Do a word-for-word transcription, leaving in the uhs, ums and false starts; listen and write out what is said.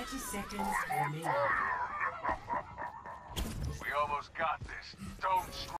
thirty seconds remaining. We almost got this. Don't